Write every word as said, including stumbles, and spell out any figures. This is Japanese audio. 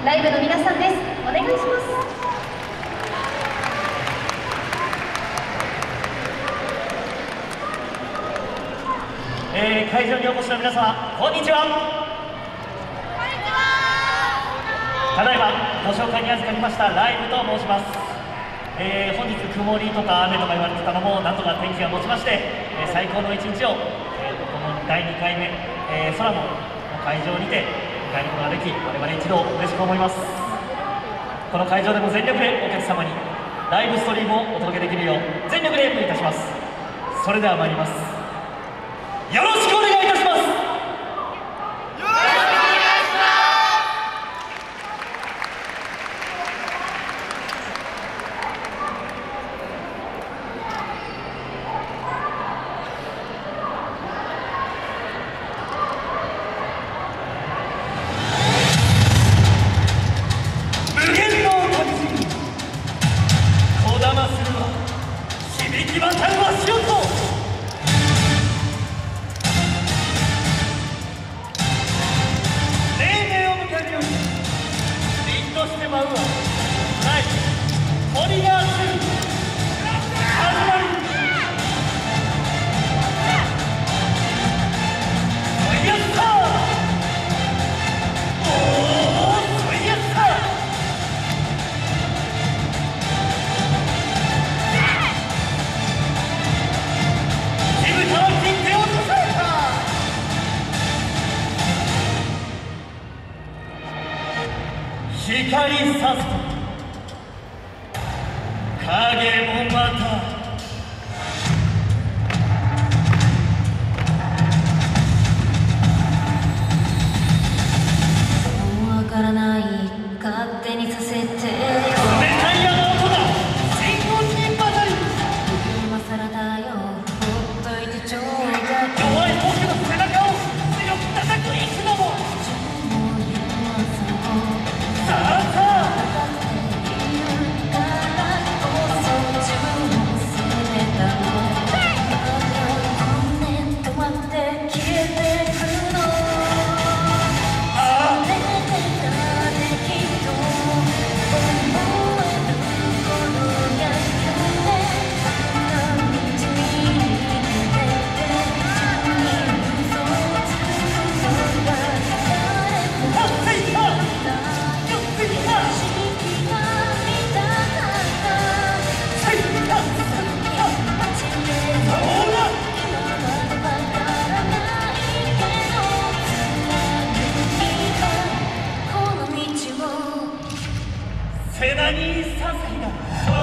ライブの皆さんです。お願いします。 えー、会場にお越しの皆様、こんにちは。ただいまご紹介に預かりましたライブと申します。えー、本日曇りとか雨とか言われてたのもなんとか天気が持ちまして、えー、最高の一日を、えー、このだいにかいめ、えー、空の会場にて迎えることができ、我々一同嬉しく思います。この会場でも全力でお客様にライブストリームをお届けできるよう全力で演舞いたします。それでは参ります。よろしくお願いいたします。光さすと影もまたもうわからない勝手にさせてよ冷たい穴音が真言に混ざり今更だよほっといてちょうだい弱い僕の背中を強く叩くいつももさあさあ背中にささいだ